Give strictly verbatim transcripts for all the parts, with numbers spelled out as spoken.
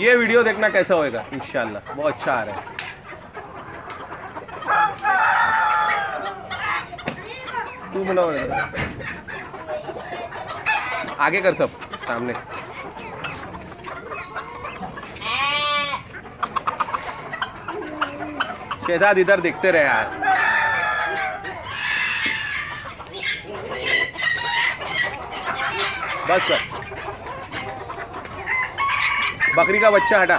ये वीडियो देखना कैसा होएगा, इंशाल्लाह बहुत अच्छा आ रहा है। तू बनाओ, आगे कर सब सामने। शहजाद इधर देखते रहे यार। बस कर, बकरी का बच्चा हटा।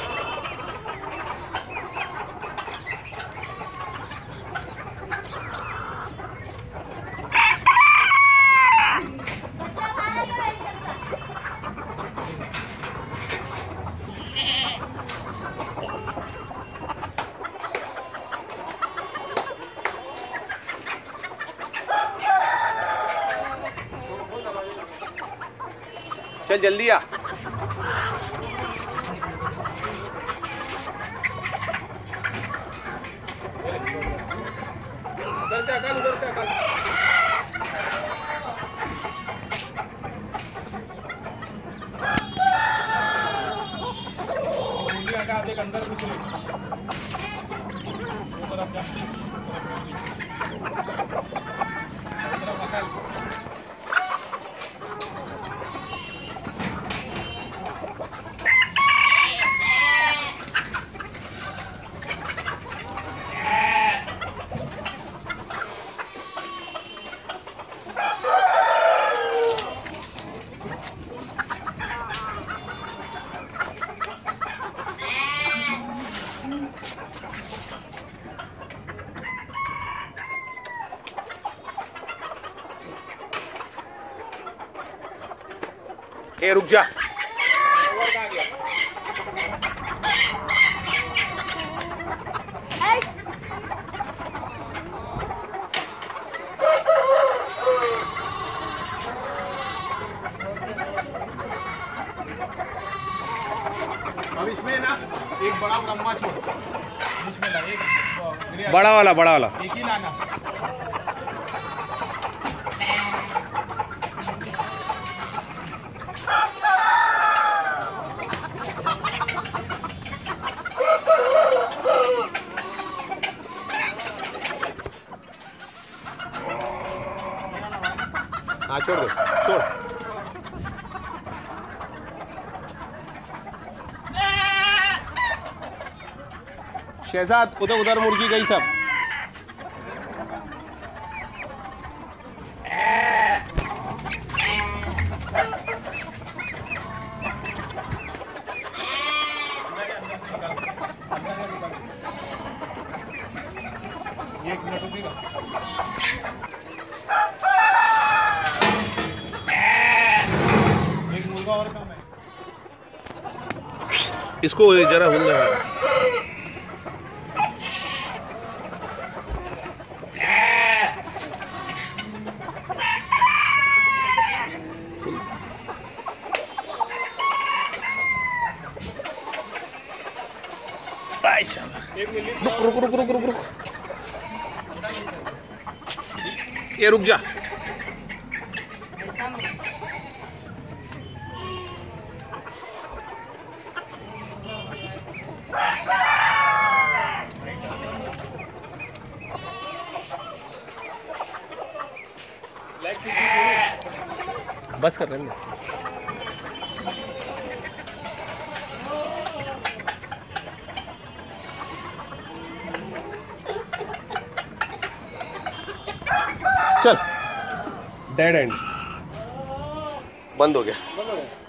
चल जल्दी आ। उधर से अकाल, उधर से अकाल। अंदर कुछ नहीं। ए रुक जा। अब इसमें ना एक बड़ा ब्रह्मा छोड़, इसमें ना एक बड़ा वाला बड़ा वाला एक ही लाना। हाँ छोड़ दो, छोड़। शहजाद उधर उधर मुर्गी गई सब। एक मिनट रुकेगा। एक मुर्गा और कम है। इसको जरा हुल लगा। रुक रुक रुक रुक रुक रुक, ये रुक जा। बस कर रहे हैं। चल, डेड एंड बंद हो गया।